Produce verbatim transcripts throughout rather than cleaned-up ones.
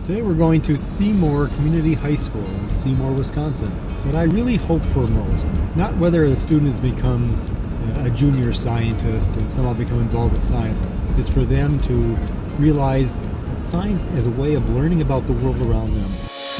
Today we're going to Seymour Community High School in Seymour, Wisconsin. What I really hope for most, not whether the student has become a junior scientist or somehow become involved with science, is for them to realize that science is a way of learning about the world around them.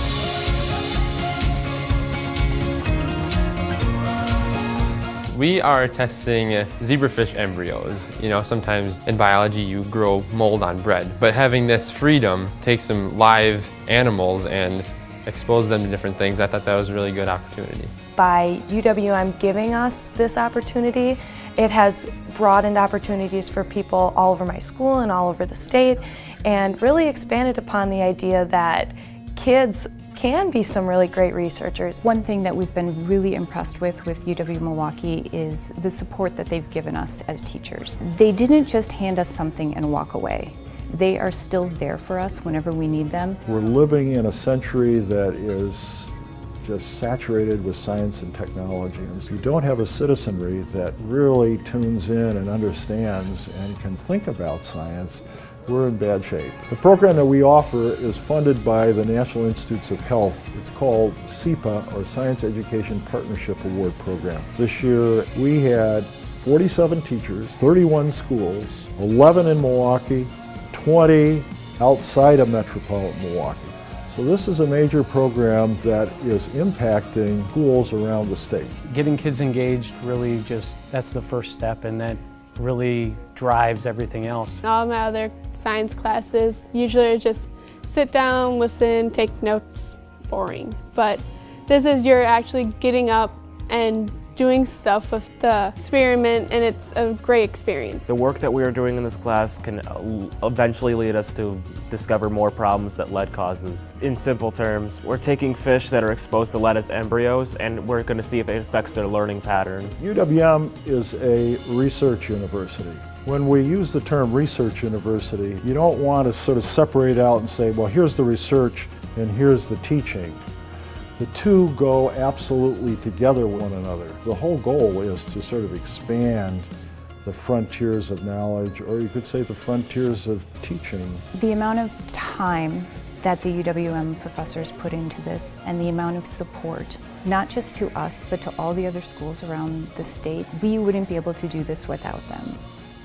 We are testing zebrafish embryos. You know, sometimes in biology you grow mold on bread, but having this freedom, take some live animals and expose them to different things, I thought that was a really good opportunity. By U W M giving us this opportunity, it has broadened opportunities for people all over my school and all over the state, and really expanded upon the idea that kids can be some really great researchers. One thing that we've been really impressed with with U W-Milwaukee is the support that they've given us as teachers. They didn't just hand us something and walk away. They are still there for us whenever we need them. We're living in a century that is just saturated with science and technology. And if you don't have a citizenry that really tunes in and understands and can think about science, we're in bad shape. The program that we offer is funded by the National Institutes of Health. It's called S E P A, or Science Education Partnership Award Program. This year we had forty-seven teachers, thirty-one schools, eleven in Milwaukee, twenty outside of metropolitan Milwaukee. So this is a major program that is impacting schools around the state. Getting kids engaged really just, that's the first step, and that really drives everything else. All my other science classes usually just sit down, listen, take notes, boring. But this is you're actually getting up and doing stuff with the experiment, and it's a great experience. The work that we are doing in this class can eventually lead us to discover more problems that lead causes. In simple terms, we're taking fish that are exposed to lead as embryos, and we're going to see if it affects their learning pattern. U W M is a research university. When we use the term research university, you don't want to sort of separate out and say, well, here's the research and here's the teaching. The two go absolutely together with one another. The whole goal is to sort of expand the frontiers of knowledge, or you could say the frontiers of teaching. The amount of time that the U W M professors put into this, and the amount of support, not just to us, but to all the other schools around the state, we wouldn't be able to do this without them.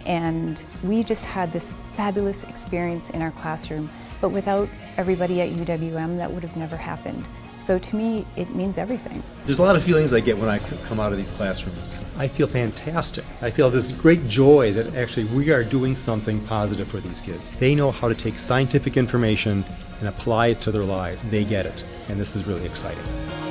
And we just had this fabulous experience in our classroom, but without everybody at U W M, that would have never happened. So to me, it means everything. There's a lot of feelings I get when I come out of these classrooms. I feel fantastic. I feel this great joy that actually we are doing something positive for these kids. They know how to take scientific information and apply it to their lives. They get it, and this is really exciting.